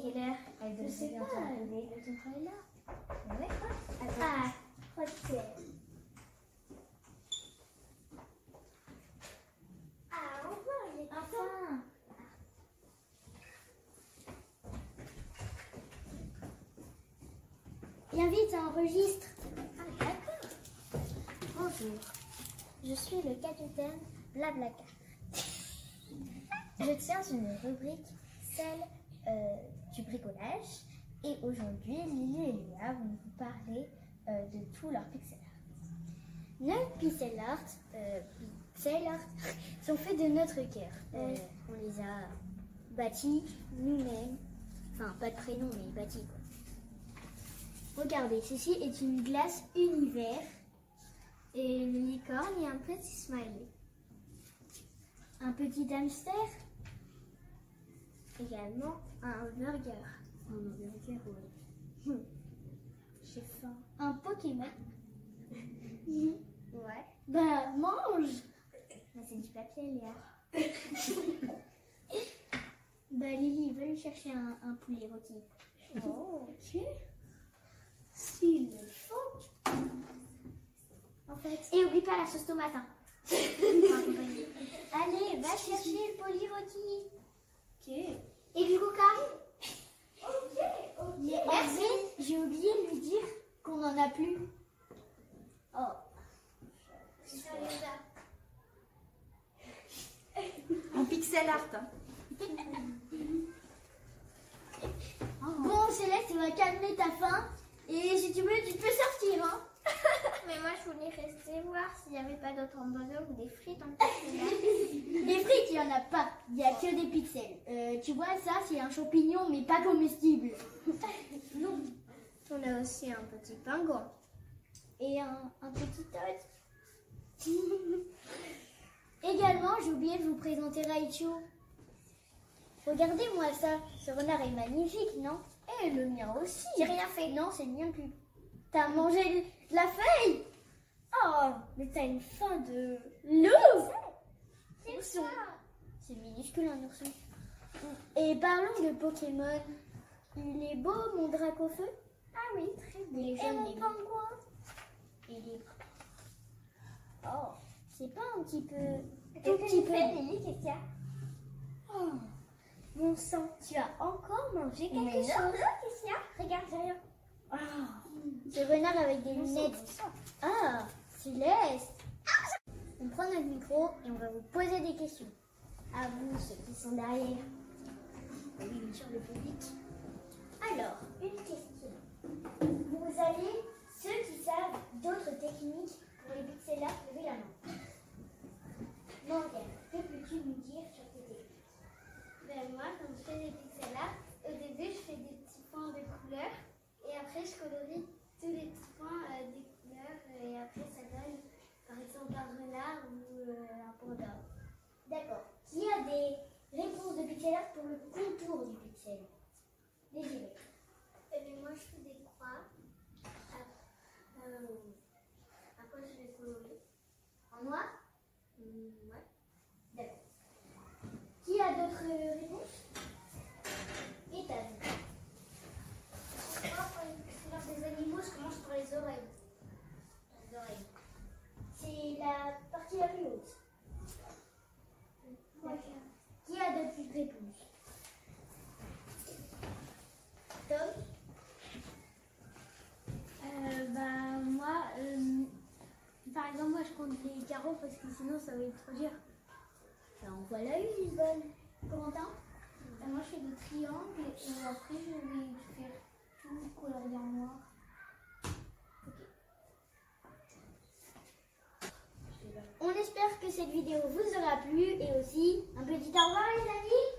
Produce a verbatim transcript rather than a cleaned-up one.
quelle heure elle doit Je sais bientôt pas. arriver. Le centre est là. Ouais, quoi. Attends. Ah, je crois que c'est elle. Ah, enfin, il est Enfin. Viens vite, ça enregistre. Ah, d'accord. Bonjour, je suis le capitaine Blablacar. Je tiens une rubrique, celle euh, du bricolage. Et aujourd'hui, Lily et Léa vont vous parler euh, de tout leur pixel art. Nos pixel art, euh, pixel art sont faits de notre cœur. Euh, on les a bâtis nous-mêmes. Enfin, pas de prénom, mais bâtis quoi. Regardez, ceci est une glace univers. Et une licorne et un petit smiley. Un petit hamster. Également un burger. Un burger, oui. Hum. J'ai faim. Un Pokémon. Ouais. Bah, mange. Bah, c'est du papier, Léa. Bah, Lily, va lui chercher un, un poulet rôti. Oh, ok. S'il le faut. En fait. Et oublie pas la sauce tomate. Hein. Allez, va chercher le polyrôti. Ok. Et du coca. Ok, ok. Merci. J'ai oublié de lui dire qu'on n'en a plus. Oh. En pixel art. Hein. Bon, Céleste, tu vas calmer ta faim. Et si tu veux, tu peux sortir. Hein. Mais moi, je voulais rester voir s'il n'y avait pas d'autres hamburgers ou des frites en plus. Des frites, il n'y en a pas. Il n'y a que des pixels. Euh, tu vois, ça, c'est un champignon, mais pas comestible. Non. On a aussi un petit pingouin. Et un, un petit œuf. Également, j'ai oublié de vous présenter Raichu. Regardez-moi ça. Ce renard est magnifique, non? Et le mien aussi. J'ai rien fait. Non, c'est le mien plus. T'as mangé de la feuille? Oh, mais t'as une faim de loup. C'est Ourson. ça. C'est minuscule un ourson. Et parlons de Pokémon. Il est beau, mon Dracofeu? Ah oui, très beau. Il est Et jaune, mon il est- pingouin. Il est... Oh, c'est pas un petit peu... Qu'est-ce Tout que petit tu peu... fais, Lily? Qu'est-ce qu'il y a? Oh, mon sang, tu as encore mangé quelque Mais non, chose? non, qu'est-ce qu'il y a? Regarde, j'ai rien. Oh, ce renard avec des lunettes. Ah, Céleste. On prend notre micro et on va vous poser des questions. À vous, ceux qui sont derrière. Oui, bien sûr, le public. Alors, une question. Vous allez, ceux qui savent d'autres techniques pour les pixel art, levez la main. Morgane, que peux-tu nous dire sur tes techniques? Ben moi, quand je fais des pixel art, au début, je fais des petits points de couleurs. Et après, je colorie tous les petits points euh, des couleurs. Et après, ça donne, par exemple, un renard ou euh, un panda. D'accord. Qui a des réponses de pixel art pour le contour du pixel? Désiré. Et bien moi, je fais des croix. Après, euh, après je les colorie. En noir? Hum, ouais. D'accord. Qui a d'autres réponses? Ethan. Moi, pour les pixel art des animaux, je commence par les oreilles. Les oreilles. C'est la partie la plus haute. Moi, Qui a d'autres réponses? Tom? Euh, bah, moi, euh, par exemple, moi je compte les carreaux parce que sinon ça va être trop dur. Alors, voilà une Lisbonne. Corentin? Euh, moi je fais des triangles et après je vais faire tout colorié en noir. On espère que cette vidéo vous aura plu et aussi un petit au revoir les amis.